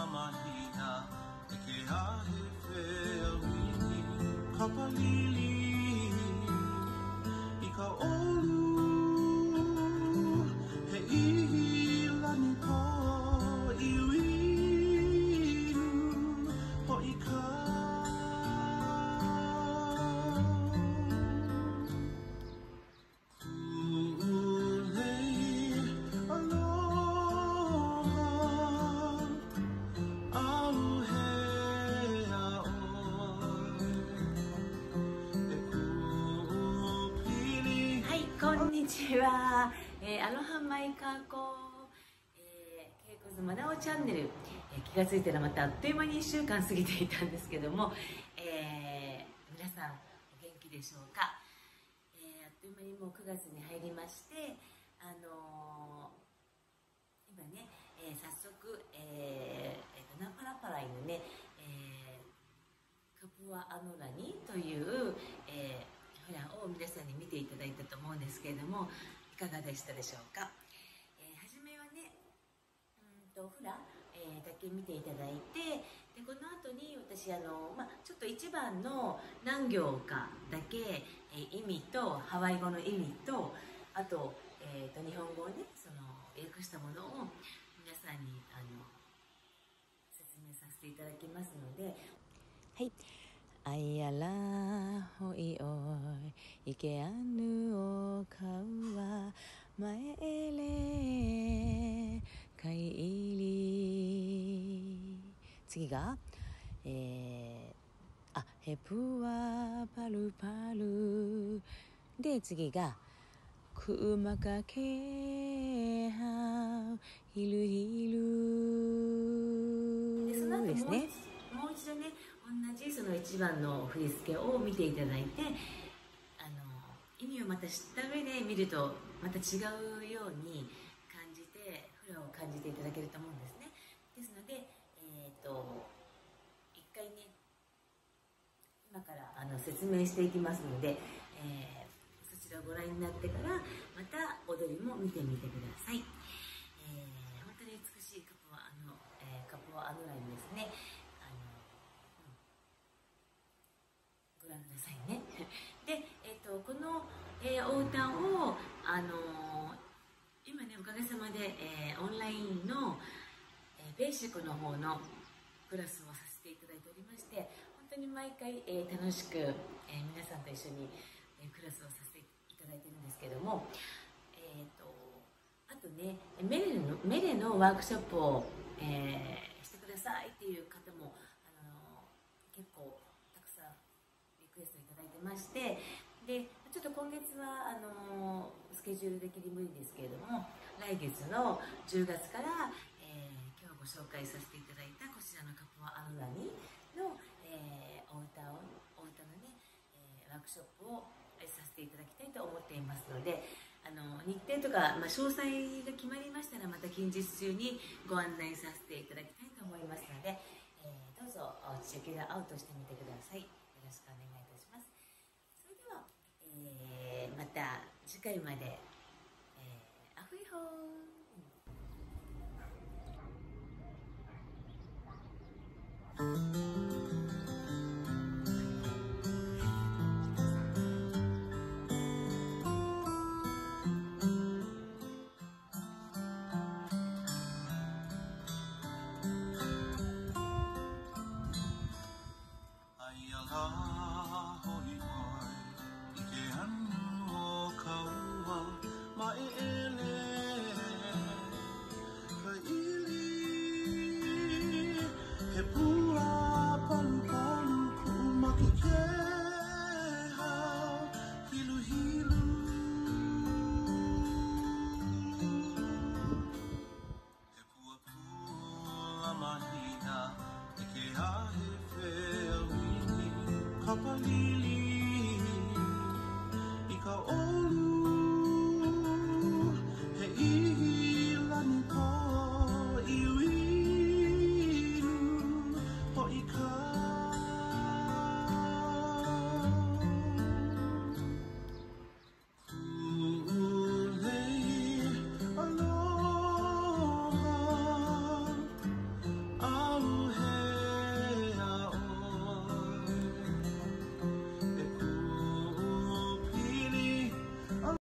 mahina e ke ahe whiawini kapalili I ka olu he ihi lani po I uinu ho I ka こんにちは、アロハマイカコ、ケイコズマナオチャンネル、気がついたらまたあっという間に1週間過ぎていたんですけども、皆さんお元気でしょうか、あっという間にもう9月に入りまして、今ね、早速、ナパラパライのね、カプアアノラニという、フラを皆さんに見ていただいたと思うんですけれども、いかがでしたでしょうか。初めはね、フラ、だけ見ていただいて、でこの後に私ちょっと一番の何行かだけ、意味とハワイ語の意味とあと、日本語をねその訳したものを皆さんに説明させていただきますので、はい。あいやらほいおいいけあぬおかうわまえれかいり、次がヘプワパルパルで、次がくうまかけはひるひるですね。もう一度ね同じその1番の振り付けを見ていただいて、意味をまた知った上で見るとまた違うように感じてフラを感じていただけると思うんですね。ですので、一回ね今から説明していきますので、そちらをご覧になってからまた踊りも見てみてください。本当に美しいカプアアノラインですね。ご覧くださいね。で、この、お歌を今ねおかげさまで、オンラインの、ベーシックの方のクラスをさせていただいておりまして、本当に毎回、楽しく、皆さんと一緒に、クラスをさせていただいてるんですけども、あとねメレのワークショップを、してくださいっていう方も結構たくさんリクエストいただいてまして、でちょっと今月はスケジュール的に無理ですけれども、来月の10月から、今日ご紹介させていただいたこちらのカプアアノラニの、お歌のね、ワークショップをさせていただきたいと思っていますので、日程とか、詳細が決まりましたらまた近日中にご案内させていただきたいと思いますので、どうぞチェックアウトしてみてください。よろしくお願いいたします。それでは、また次回まで、アフイホー。 He